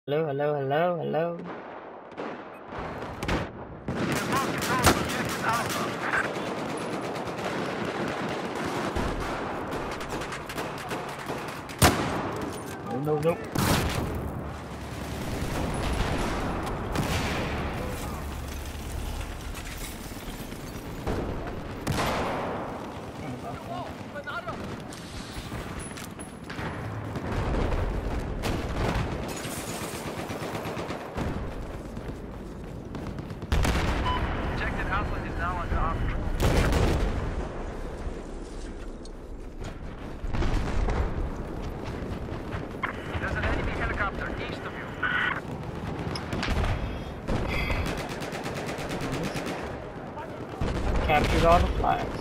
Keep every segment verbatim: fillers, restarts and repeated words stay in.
Hello, hello, hello, hello. No, no, no. Captured all the flags.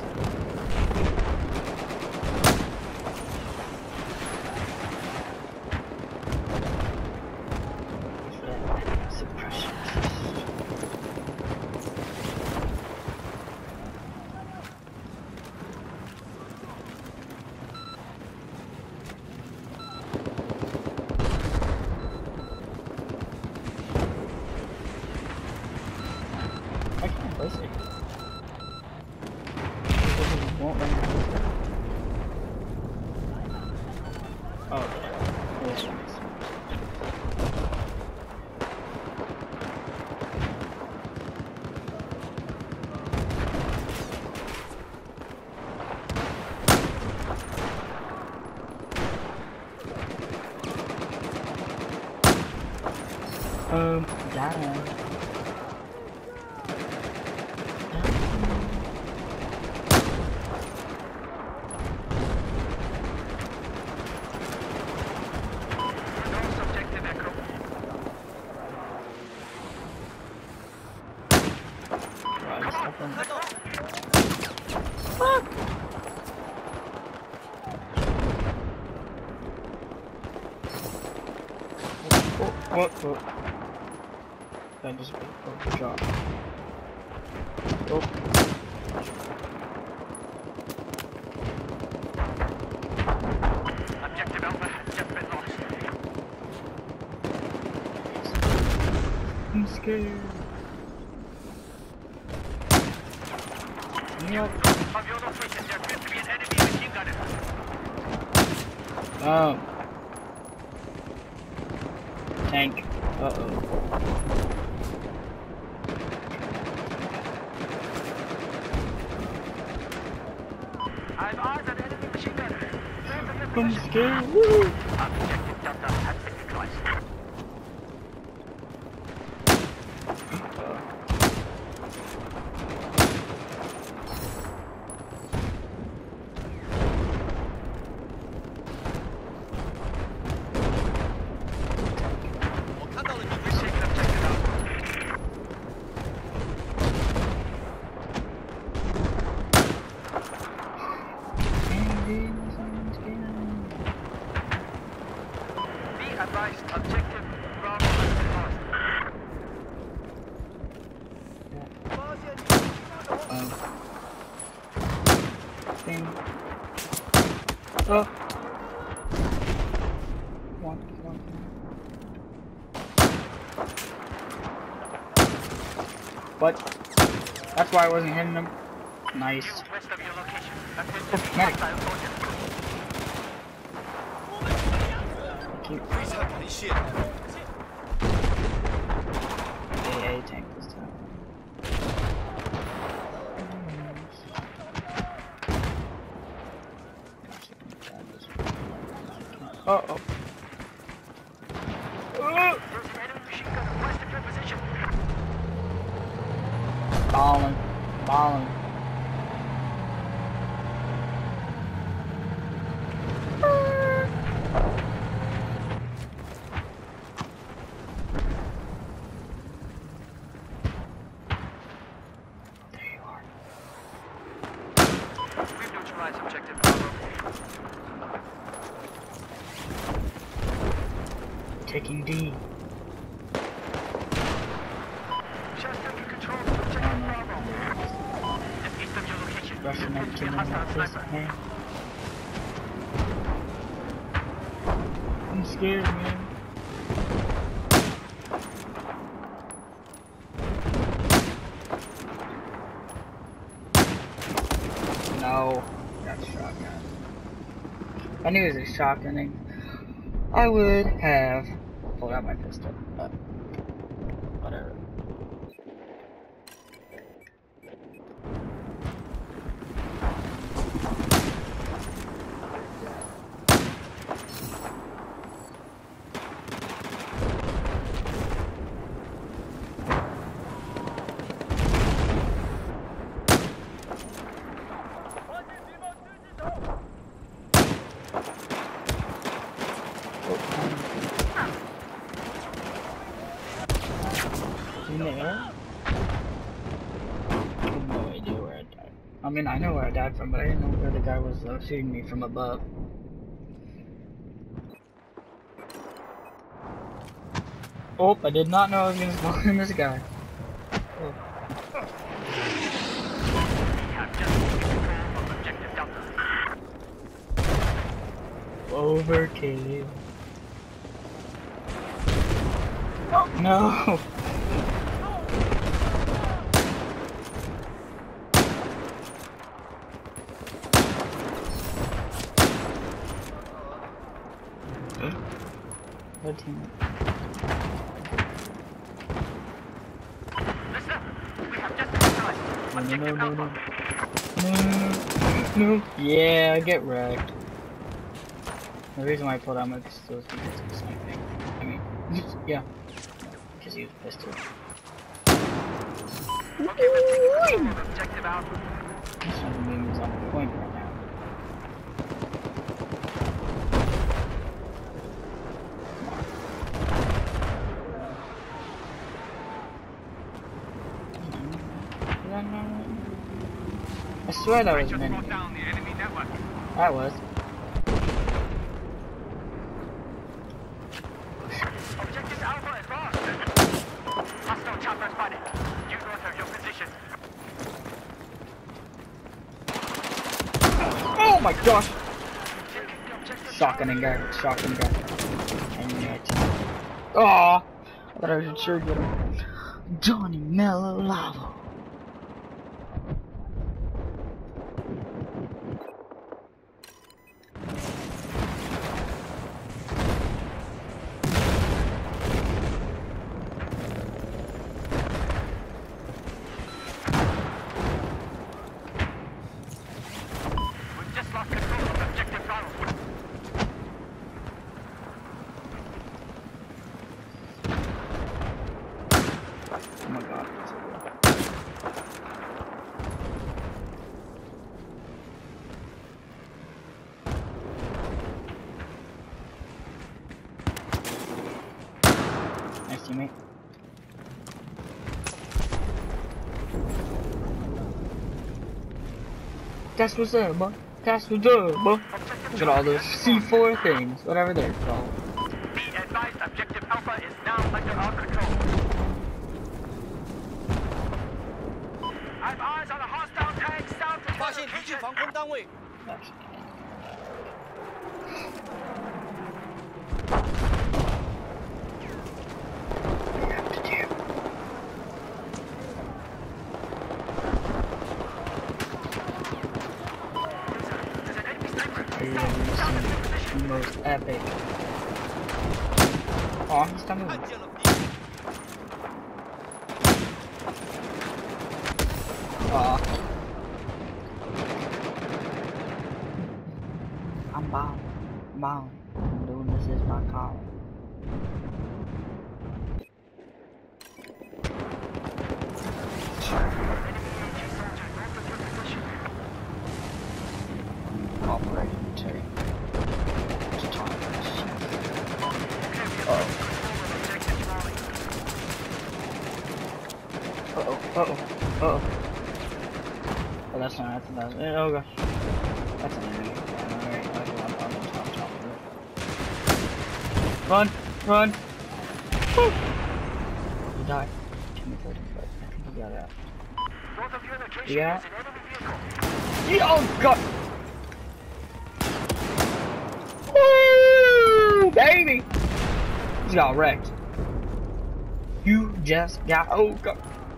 Suppression. I can't place it. Won't let me. Oh, this one's. Um, got him. Fuck! Oh, oh, oh. That just oh, drop. Oh. Objective Alpha has just been lost. I'm scared. Yep. On your location, there appears to be an enemy machine gunner. Um. Tank. Uh oh. I've eyes on enemy machine gunner. I'm scared. Woo! Objective Delta has been neutralized. Advised, objective Bravo has been lost. Um. Thing. Oh. One, one. What? That's why I wasn't hitting them. Nice. West of your location. Oh, cute. A A tank this time. Uh oh. Balling. Balling. Objective Bravo. Taking D. Just taking control of Objective Bravo. East of your location. Russian and killing Hostile this sniper. man. I'm scared, man. I knew it was a shotgunning. I would have pulled out my pistol, but whatever. In the air? I have no idea where I died. I mean, I know where I died from, but I didn't know where the guy was uh, shooting me from above. Oh, I did not know I was going to spawn in this guy. Oh. Overkill. Oh, no! Red team. No, no, no, no, no. No, no. Yeah, get wrecked. The reason why I pulled out my pistol is because of sniping. I mean, yeah. Because he was pistol. Okay, let's take control of objective Alpha. This sniping is on point right now. I swear that was an enemy. That was. Objective Alpha is lost. Hostile chopper spotted. You north of your position. Oh my gosh! Shotgunning guy, shotgun guy. And yet. Aww! I thought I should sure get him. Johnny Mellow Lava. Oh my god. Nice teammate. That's what's up, bro. That's what's up, bro. Look at all those C four things, whatever they're called. Be advised, objective Alpha is now under our control. I have eyes on a hostile tank south of your location. 防空单位。 The most epic. Oh, he's still moving. Aw. I'm bound. I'm bound. I'm doing this is my call. Operating take. Uh oh, uh oh, uh oh. Oh, that's not, that's not, oh gosh. That's an enemy. Alright, okay, I'm on the top, top of it. Run, run! Woo! He died. Ten thirty, but I think he got out. North of your location Yeah. is an enemy vehicle. Yeah, oh god! Woo! Baby! He got wrecked. You just got, oh god.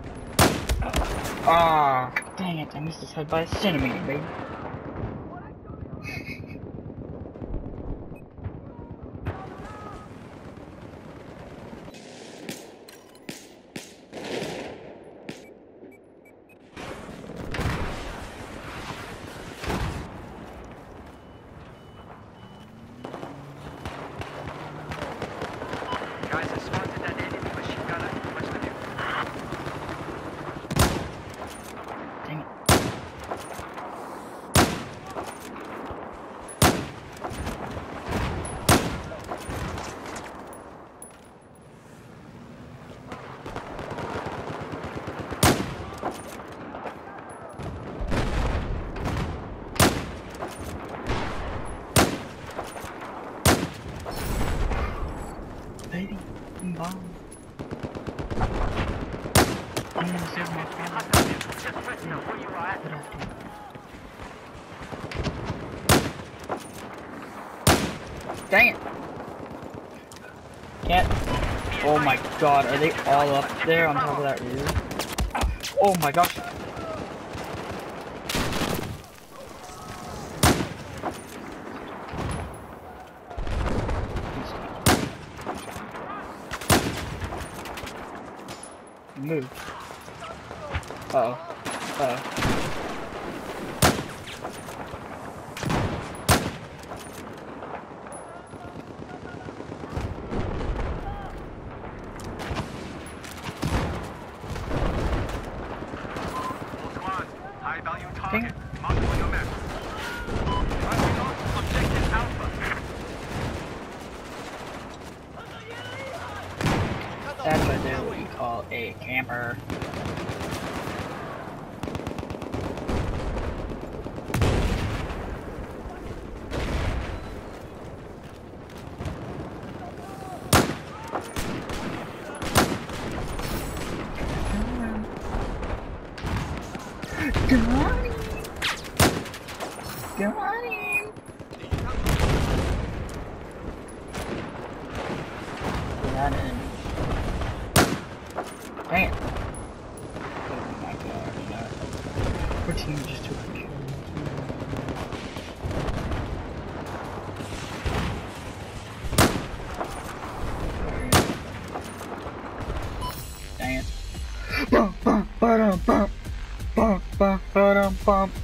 Ah, dang it, I missed his head by a centimeter, baby. in the save my car. Just let me know where you are at. What after? Dang it! Can't. Oh my god, are they all up there on top of that roof? Oh my gosh. Move. Uh oh. Uh oh. High value target. Mark on your map. Driving on objective Alpha. That's what they're what you call a camper. Good morning. Good morning. Not in. Dang it. Oh my god, no. Our team just took a kill. Dang it. Bum, bum, ba-dum, bum. Bum, bum, ba-dum, bum.